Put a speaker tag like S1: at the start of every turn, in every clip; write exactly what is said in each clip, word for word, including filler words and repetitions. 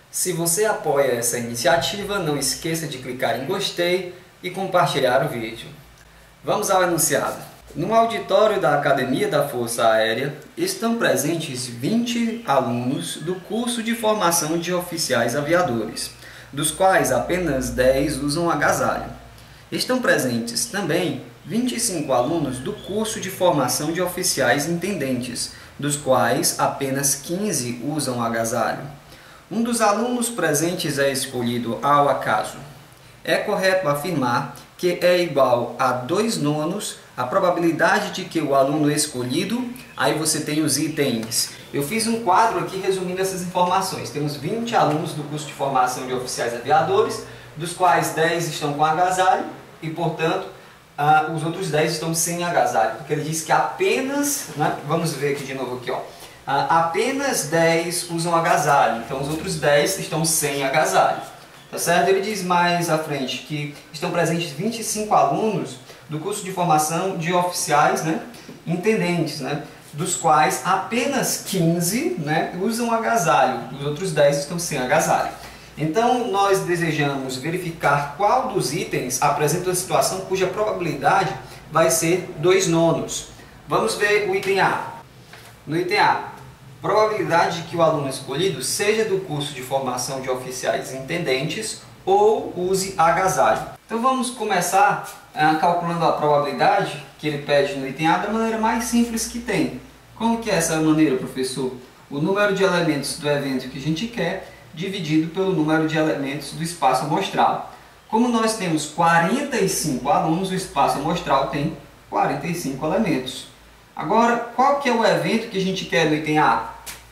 S1: Se você apoia essa iniciativa, não esqueça de clicar em gostei e compartilhar o vídeo. Vamos ao enunciado. No auditório da Academia da Força Aérea estão presentes vinte alunos do curso de formação de oficiais aviadores, dos quais apenas dez usam agasalho. Estão presentes também vinte e cinco alunos do curso de formação de oficiais intendentes, dos quais apenas quinze usam agasalho. Um dos alunos presentes é escolhido ao acaso. É correto afirmar que é igual a dois nonos a probabilidade de que o aluno escolhido, aí você tem os itens. Eu fiz um quadro aqui resumindo essas informações. Temos vinte alunos do curso de formação de oficiais aviadores, dos quais dez estão com agasalho e, portanto, uh, os outros dez estão sem agasalho. Porque ele diz que apenas, né, vamos ver aqui de novo, aqui, ó, uh, apenas dez usam agasalho, então os outros dez estão sem agasalho. Tá certo? Ele diz mais à frente que estão presentes vinte e cinco alunos do curso de formação de oficiais, né, intendentes, né, dos quais apenas quinze, né, usam agasalho, os outros dez estão sem agasalho. Então, nós desejamos verificar qual dos itens apresenta uma situação cuja probabilidade vai ser dois nonos. Vamos ver o item A. No item A, probabilidade de que o aluno escolhido seja do curso de formação de oficiais intendentes ou use agasalho. Então vamos começar uh, calculando a probabilidade que ele pede no item A da maneira mais simples que tem. Como que é essa maneira, professor? O número de elementos do evento que a gente quer dividido pelo número de elementos do espaço amostral. Como nós temos quarenta e cinco alunos, o espaço amostral tem quarenta e cinco elementos. Agora, qual que é o evento que a gente quer no item A?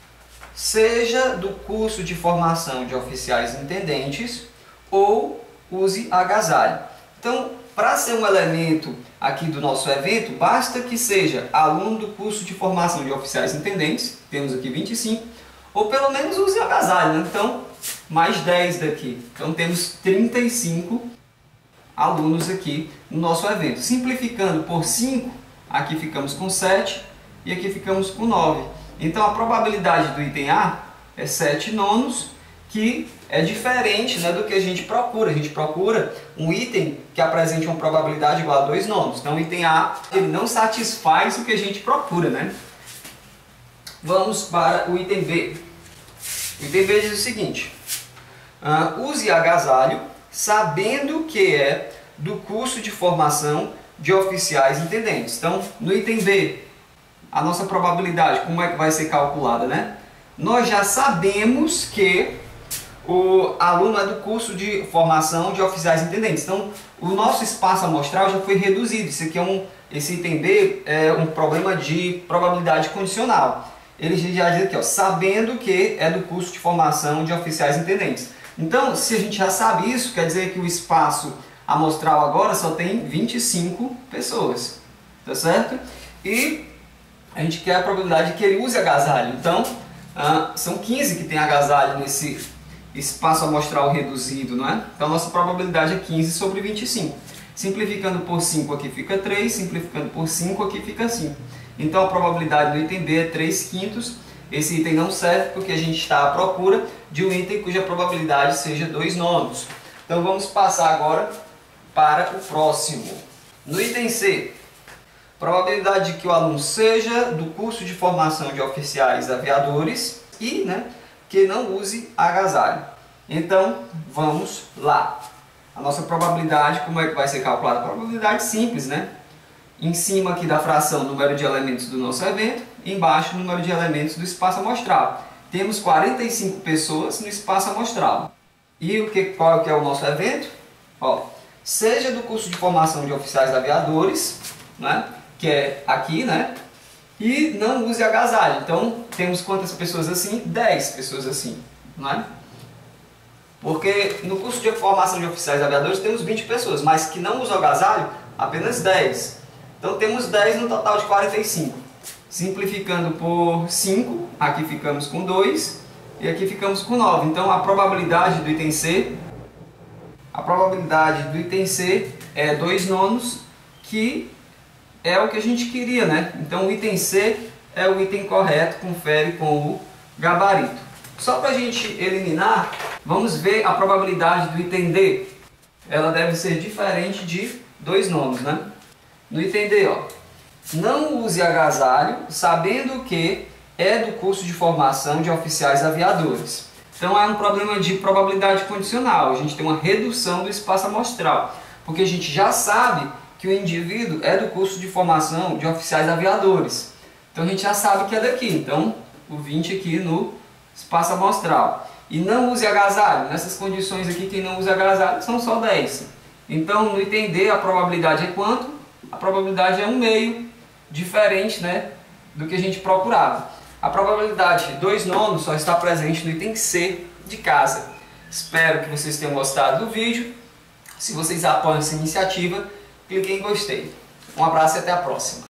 S1: Seja do curso de formação de oficiais intendentes ou use agasalho. Então, para ser um elemento aqui do nosso evento, basta que seja aluno do curso de formação de oficiais intendentes, temos aqui vinte e cinco, ou pelo menos use agasalho, né? Então, mais dez daqui. Então, temos trinta e cinco alunos aqui no nosso evento. Simplificando por cinco, aqui ficamos com sete e aqui ficamos com nove. Então, a probabilidade do item A é sete nonos, que é diferente, né, do que a gente procura. A gente procura um item que apresente uma probabilidade igual a dois nonos. Então, o item A ele não satisfaz o que a gente procura, né? Vamos para o item B. O item B diz o seguinte: uh, use agasalho sabendo que é do curso de formação de oficiais intendentes. Então, no item B, a nossa probabilidade, como é que vai ser calculada, né? Nós já sabemos que o aluno é do curso de formação de oficiais intendentes. Então, o nosso espaço amostral já foi reduzido. Isso aqui é um, esse item B é um problema de probabilidade condicional. Ele já diz aqui, ó, sabendo que é do curso de formação de oficiais intendentes. Então, se a gente já sabe isso, quer dizer que o espaço amostral agora só tem vinte e cinco pessoas, tá certo? E a gente quer a probabilidade de que ele use agasalho. Então, ah, são quinze que tem agasalho nesse espaço amostral reduzido, não é? Então, a nossa probabilidade é quinze sobre vinte e cinco. Simplificando por cinco aqui fica três, simplificando por cinco aqui fica cinco. Então, a probabilidade do item B é três quintos. Esse item não serve porque a gente está à procura de um item cuja probabilidade seja dois nonos. Então, vamos passar agora para o próximo. No item C, probabilidade de que o aluno seja do curso de formação de oficiais aviadores e, né, que não use agasalho. Então, vamos lá. A nossa probabilidade, como é que vai ser calculada? Probabilidade simples, né? Em cima aqui da fração, número de elementos do nosso evento, embaixo, número de elementos do espaço amostral. Temos quarenta e cinco pessoas no espaço amostral. E o que, qual que é o nosso evento? Ó, seja do curso de formação de oficiais aviadores, né, que é aqui, né, e não use agasalho. Então, temos quantas pessoas assim? dez pessoas assim, não é? Porque no curso de formação de oficiais aviadores temos vinte pessoas, mas que não usam agasalho, apenas dez. Então, temos dez no total de quarenta e cinco. Simplificando por cinco, aqui ficamos com dois e aqui ficamos com nove. Então, a probabilidade do item C, a probabilidade do item C é dois nonos, que é o que a gente queria, né? Então, o item C é o item correto, confere com o gabarito. Só para a gente eliminar, vamos ver a probabilidade do item D. Ela deve ser diferente de dois nonos, né? No item D, ó, não use agasalho sabendo que é do curso de formação de oficiais aviadores. Então é um problema de probabilidade condicional, a gente tem uma redução do espaço amostral, porque a gente já sabe que o indivíduo é do curso de formação de oficiais aviadores. Então a gente já sabe que é daqui, então o vinte aqui no espaço amostral. E não use agasalho, nessas condições aqui quem não usa agasalho são só dez. Então no item D a probabilidade é quanto? A probabilidade é um meio, diferente, né, do que a gente procurava. A probabilidade de dois nonos só está presente no item C de casa. Espero que vocês tenham gostado do vídeo. Se vocês apoiam essa iniciativa, cliquem em gostei. Um abraço e até a próxima.